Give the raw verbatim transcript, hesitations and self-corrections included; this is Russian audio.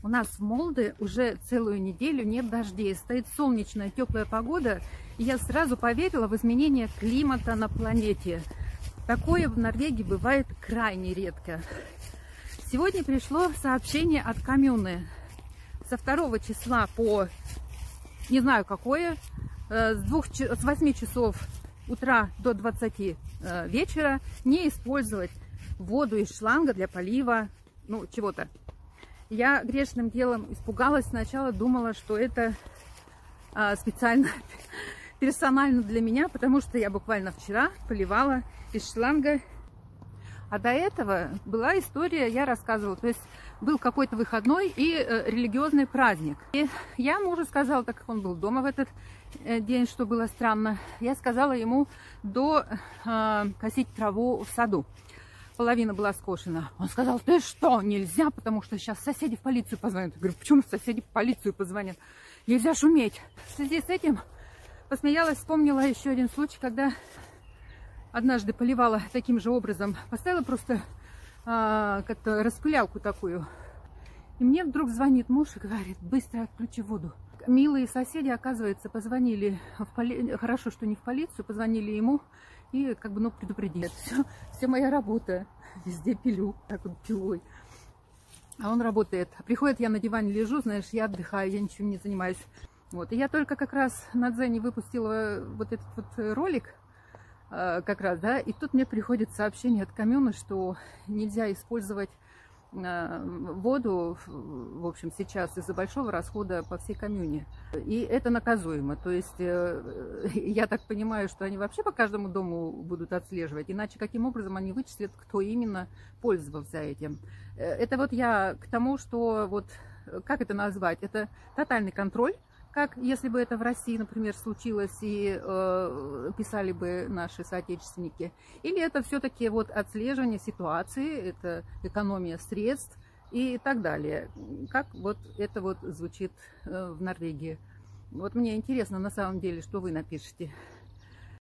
У нас в Молдове уже целую неделю нет дождей, стоит солнечная, теплая погода, и я сразу поверила в изменение климата на планете. Такое в Норвегии бывает крайне редко. Сегодня пришло сообщение от коммуны. Со второго числа по, не знаю какое, с, двух, с восьми часов утра до двадцати вечера не использовать воду из шланга для полива, ну, чего-то. Я грешным делом испугалась сначала, думала, что это а, специально, персонально для меня, потому что я буквально вчера поливала из шланга. А до этого была история, я рассказывала, то есть был какой-то выходной и э, религиозный праздник. И я мужу сказала, так как он был дома в этот э, день, что было странно, я сказала ему до э, косить траву в саду. Половина была скошена. Он сказал, ты что, нельзя, потому что сейчас соседи в полицию позвонят. Я говорю, почему соседи в полицию позвонят? Нельзя шуметь. В связи с этим посмеялась, вспомнила еще один случай, когда однажды поливала таким же образом. Поставила просто а, как-то распылялку такую. И мне вдруг звонит муж и говорит, быстро отключи воду. Милые соседи, оказывается, позвонили в поли... Хорошо, что не в полицию, позвонили ему и как бы, ну, предупредили. Все, все моя работа. Везде пилю, так вот пилой. А он работает. Приходит, я на диване лежу, знаешь, я отдыхаю, я ничем не занимаюсь. Вот. И я только как раз на Дзене выпустила вот этот вот ролик, как раз, да, и тут мне приходит сообщение от коммуны, что нельзя использовать воду, в общем, сейчас из-за большого расхода по всей коммуне. И это наказуемо. То есть я так понимаю, что они вообще по каждому дому будут отслеживать, иначе каким образом они вычислят, кто именно пользовался этим. Это вот я к тому, что вот, как это назвать, это тотальный контроль. Как если бы это в России, например, случилось и э, писали бы наши соотечественники. Или это все-таки вот отслеживание ситуации, это экономия средств и так далее. Как вот это вот звучит э, в Норвегии. Вот мне интересно на самом деле, что вы напишете.